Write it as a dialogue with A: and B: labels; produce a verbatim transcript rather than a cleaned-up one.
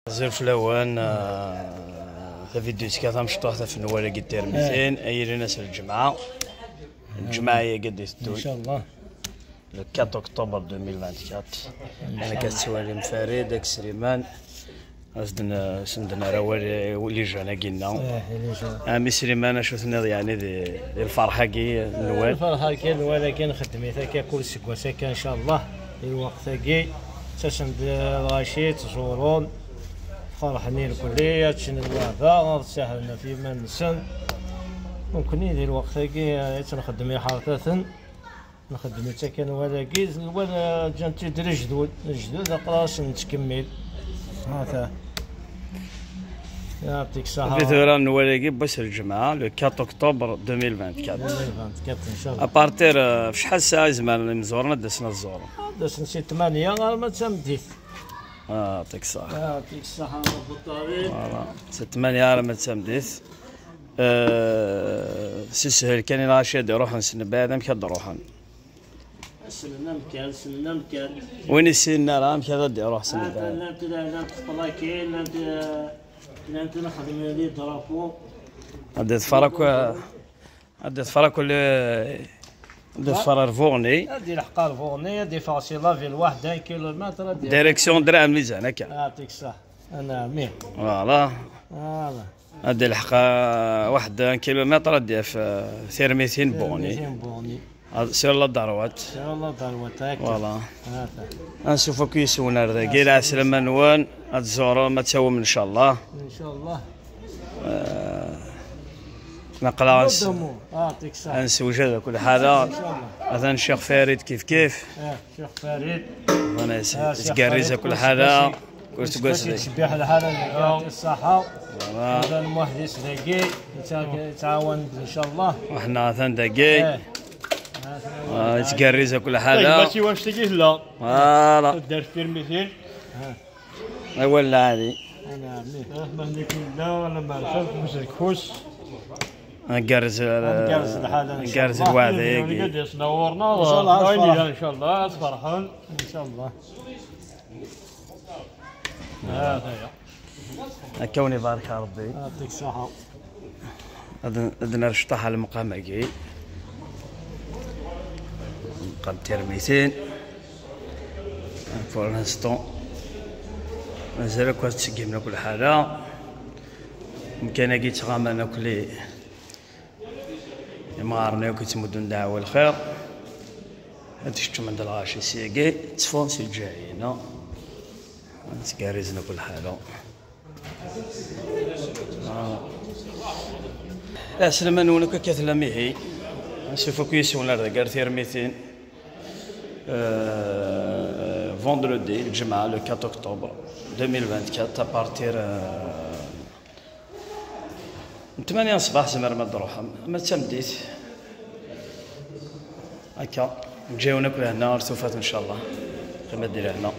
A: زير فلوان ذا فيديو تكاثا مشطوح في نوالا قدير مئتين اي ناس الجمعة الجمعة هي قد يستوي
B: ان شاء الله
A: لو أربعة أكتوبر ألفين وأربعة وعشرين. انا كتسوالي مفارد داك سليمان سندنا سندنا راه ولي جانا قلنا امي سليمان شفتنا يعني دي الفرحه كي نوال
B: الفرحه كي نوال كي خدميتها كل سكواسه كان ان شاء الله الوقت كي تسند الغاشي تزورون فرحانين الكلية تشن الوفاء تساهلنا فيما نسن ممكن يدير الوقت كي تنخدم حركة نخدم حتى كان ولا كيز ولا جانتي دري جدود جدود اقراص نتكمل هذا يعطيك الصحة.
A: فيتورا نوالاكي باش الجمعة لو أربعة أكتوبر ألفين وأربعة وعشرين
B: ألفين وأربعة وعشرين ان شاء الله.
A: ابارتير فشحال ساعة زمان مزورنا دسنا الزور؟
B: دسنا شي ثمانية ما تمديت.
A: اه يعطيك الصحة.
B: يعطيك الصحة رب الطبيب.
A: فوالا سي ثمانية راه ما تمديت. أه سي سهل كان راشد يروح نسن بعدا مكاد روحن.
B: سننا مكان سننا مكان.
A: وين السنة راه مكاد يروح سن بعدا.
B: لا انت لا انت طلاكي لا انت لا انت نخدم لي درافو.
A: هادي تفرق هادي تفرق اللي هادي تفرق فورني.
B: هادي الحقار فورني هادي فاصلة في الواحد كيلومتر.
A: ديريكسيون درهم ميزان هكا.
B: يعطيك الصحة. انا مين.
A: فوالا.
B: فوالا.
A: هادي الحقا واحد كيلومتر هادي في ثيرميتين بوني.
B: ثيرميتين بوني.
A: سير الله ضروات.
B: سير الله ضروات هكا.
A: فوالا.
B: هذا.
A: نشوفو كيسونا هذا كاين عسلامة نوان هاد الزهرة ما تساوم ان شاء الله.
B: ان شاء الله.
A: آه نقلا
B: يعطيك الصحة.
A: نسوج هذا كل حاجة. هذا الشيخ فريد كيف كيف.
B: اه الشيخ فريد.
A: انا تقريزه كل حاجة. كنت تقول
B: تشبيح الحالة يعطي الصحة. هذا المحدث دقي يتعاون ان شاء الله.
A: وحنا ثان دقي. تقريزه كل حاجة.
B: ماشي واش تقيه لا.
A: فوالا.
B: دار فيرميتين.
A: ها ولا هادي.
B: انا مليح. ما نكون لا ولا ما نعرفش واش الكوس.
A: نقرز
B: نقرز الحالة
A: نقرز الوعد
B: هيك. نورنا ان شاء الله ان شاء الله تفرحون ان شاء الله. هذا هي.
A: كوني بارك ربي.
B: يعطيك الصحة.
A: هذا نرشطح على المقام هكي. مقام تيرميتين. فور لانستون مازال كواس تسقيمنا كل حاجة. يمكن هكي تغامرنا كل مغارنا وكيتمدون دعوة الخير. هادي شفتو عند الغاشي سيكي تفونسي الجايين تكاريزنا كل حاجة. لا سلامة نونك كثلا ميهي نشوفو كيسونا راه كار ثيرميتين فوندردي الجمعة لو أربعة أكتوبر ألفين وأربعة وعشرين ابارتير من ثمانية الصباح زعما ما نروح ما تمديت هكا نجيو ناكل هنا رسوفات ان شاء الله كما دير هنا.